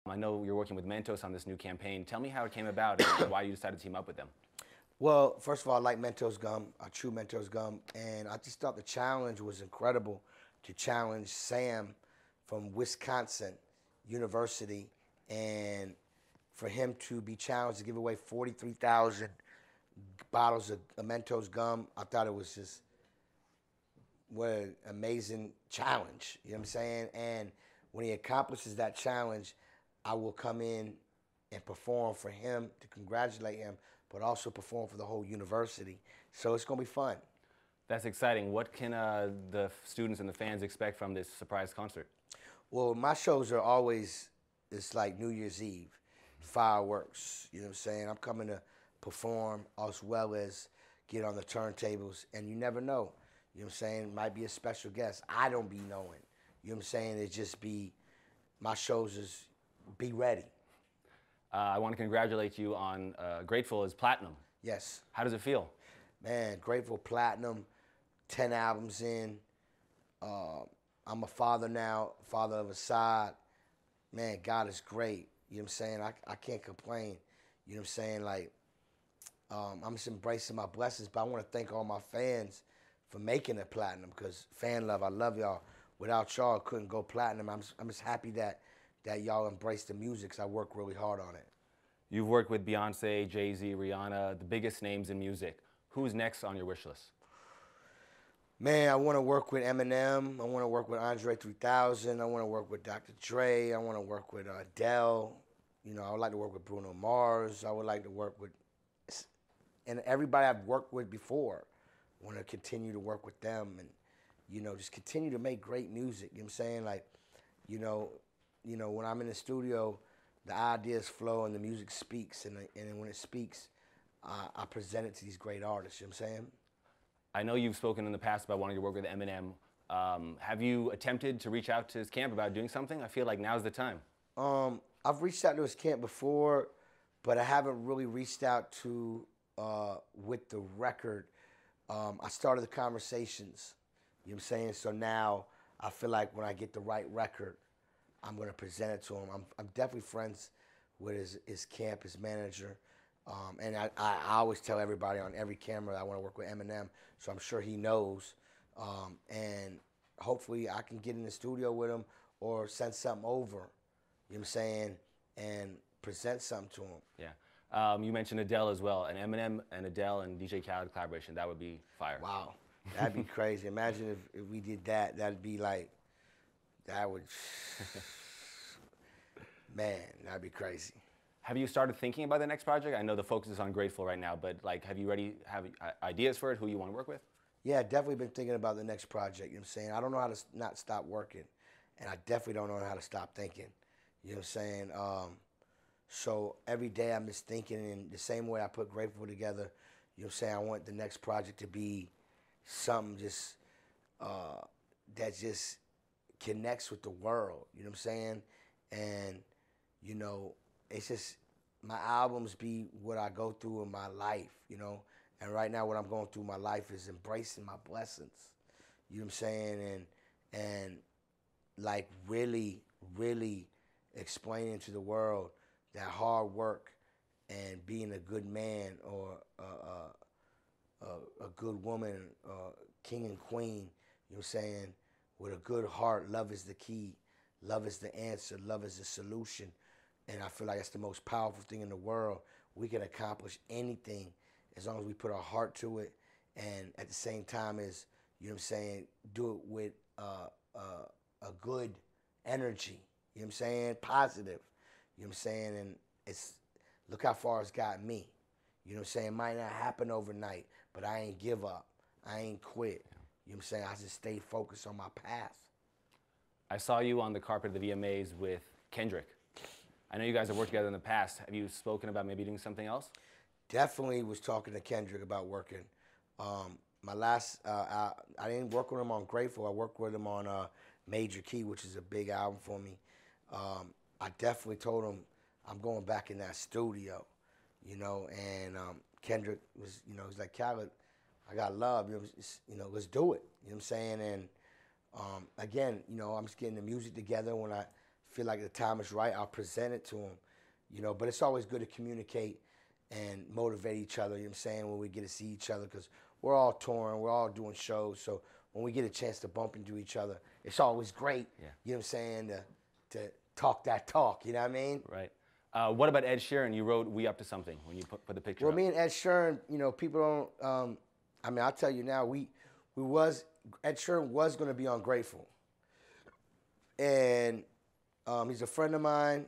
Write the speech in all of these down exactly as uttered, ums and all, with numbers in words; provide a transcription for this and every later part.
I know you're working with Mentos on this new campaign. Tell me how it came about and why you decided to team up with them. Well, first of all, I like Mentos gum, a true Mentos gum, and I just thought the challenge was incredible to challenge Sam from Wisconsin University, and for him to be challenged to give away forty-three thousand bottles of Mentos gum. I thought it was just what an amazing challenge. You know what I'm saying? And when he accomplishes that challenge, I will come in and perform for him to congratulate him, but also perform for the whole university. So it's gonna be fun. That's exciting. What can uh, the students and the fans expect from this surprise concert? Well, my shows are always, it's like New Year's Eve, fireworks, you know what I'm saying? I'm coming to perform as well as get on the turntables, and you never know. You know what I'm saying? Might be a special guest. I don't be knowing. You know what I'm saying? It just be, my shows is, be ready. Uh, I want to congratulate you on uh, Grateful is Platinum. Yes. How does it feel? Man, Grateful Platinum, ten albums in. Uh, I'm a father now, father of Asahd. Man, God is great. You know what I'm saying? I, I can't complain. You know what I'm saying? Like, um, I'm just embracing my blessings, but I want to thank all my fans for making it platinum, because fan love, I love y'all. Without y'all, it couldn't go platinum. I'm just, I'm just happy that, that y'all embrace the music, because I work really hard on it. You've worked with Beyonce, Jay-Z, Rihanna, the biggest names in music. Who's next on your wish list? Man, I want to work with Eminem. I want to work with Andre three thousand. I want to work with Doctor Dre. I want to work with uh, Adele. You know, I would like to work with Bruno Mars. I would like to work with, and everybody I've worked with before. I want to continue to work with them, and, you know, just continue to make great music. You know what I'm saying? Like, you know, you know, when I'm in the studio, the ideas flow and the music speaks, and, and when it speaks, uh, I present it to these great artists. You know what I'm saying? I know you've spoken in the past about wanting to work with Eminem. Um, have you attempted to reach out to his camp about doing something? I feel like now's the time. Um, I've reached out to his camp before, but I haven't really reached out to, uh, with the record. Um, I started the conversations, you know what I'm saying? So now I feel like when I get the right record, I'm going to present it to him. I'm, I'm definitely friends with his, his camp, his manager. Um, and I, I, I always tell everybody on every camera that I want to work with Eminem, so I'm sure he knows. Um, and hopefully I can get in the studio with him or send something over, you know what I'm saying, and present something to him. Yeah. Um, you mentioned Adele as well, an Eminem and Adele and D J Khaled collaboration. That would be fire. Wow, that'd be crazy. Imagine if, if we did that. That'd be like, that would, man, that'd be crazy. Have you started thinking about the next project? I know the focus is on Grateful right now, but like, have you already have ideas for it? Who you want to work with? Yeah, definitely been thinking about the next project. You know what I'm saying? I don't know how to not stop working, and I definitely don't know how to stop thinking. You know what I'm saying? Um, so every day I'm just thinking, in the same way I put Grateful together. You know what I'm saying? I want the next project to be something just uh, that just connects with the world. You know what I'm saying? And you know, it's just, my albums be what I go through in my life, you know? And right now what I'm going through in my life is embracing my blessings. You know what I'm saying? And, and like really, really explaining to the world that hard work and being a good man or a, a, a, a good woman, uh, king and queen, you know what I'm saying? With a good heart, love is the key. Love is the answer. Love is the solution. And I feel like it's the most powerful thing in the world. We can accomplish anything as long as we put our heart to it, and at the same time as, you know what I'm saying, do it with uh, uh, a good energy, you know what I'm saying, positive, you know what I'm saying, and it's, look how far it's gotten me. You know what I'm saying? It might not happen overnight, but I ain't give up. I ain't quit. You know what I'm saying? I just stayed focused on my path. I saw you on the carpet of the V M As with Kendrick. I know you guys have worked together in the past. Have you spoken about maybe doing something else? Definitely was talking to Kendrick about working. Um, my last, uh, I, I didn't work with him on Grateful. I worked with him on uh, Major Key, which is a big album for me. Um, I definitely told him I'm going back in that studio, you know, and um, Kendrick was, you know, he's like, Khaled, I got love, you know, you know, let's do it. You know what I'm saying? And um, again, you know, I'm just getting the music together. When I feel like the time is right, I'll present it to him. You know, but it's always good to communicate and motivate each other, you know what I'm saying, when we get to see each other, because we're all touring, we're all doing shows, so when we get a chance to bump into each other, it's always great, Yeah. you know what I'm saying, to, to talk that talk, you know what I mean? Right. Uh, what about Ed Sheeran? You wrote "We Up to Something" when you put, put the picture Well, up. me and Ed Sheeran, you know, people don't, um, I mean, I'll tell you now, we, we was, Ed Sheeran was going to be on Grateful. And um, he's a friend of mine.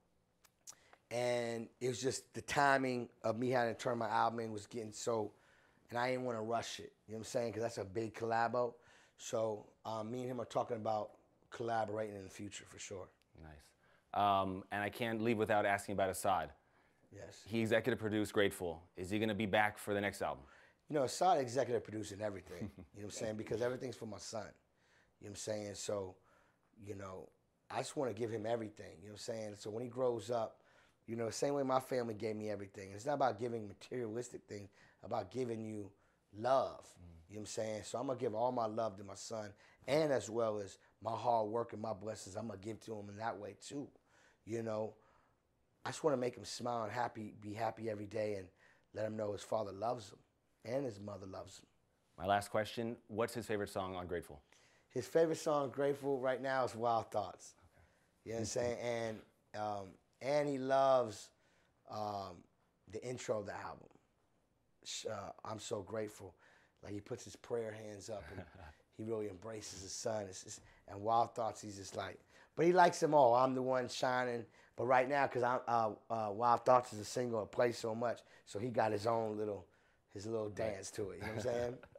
And it was just the timing of me having to turn my album in was getting so, and I didn't want to rush it. You know what I'm saying? Because that's a big collabo. So um, me and him are talking about collaborating in the future for sure. Nice. Um, and I can't leave without asking about Asahd. Yes. He executive produced Grateful. Is he going to be back for the next album? You know, Asahd executive producing everything. You know what I'm saying? Because everything's for my son. You know what I'm saying? So, you know, I just want to give him everything. You know what I'm saying? So when he grows up, you know, the same way my family gave me everything. It's not about giving materialistic things, about giving you love. Mm. You know what I'm saying? So I'm going to give all my love to my son, and as well as my hard work and my blessings, I'm going to give to him in that way too. You know, I just want to make him smile and happy, be happy every day, and let him know his father loves him and his mother loves him. My last question, what's his favorite song on Grateful? His favorite song, Grateful, right now is Wild Thoughts. Okay. You know what I'm saying? And, um, and he loves um, the intro of the album. Uh, I'm so grateful. Like, he puts his prayer hands up and he really embraces his son. It's just, and Wild Thoughts, he's just like, but he likes them all. I'm the one shining. But right now, because I'm uh, uh, Wild Thoughts is a single, it plays so much, so he got his own little, his little dance to it. You know what I'm saying?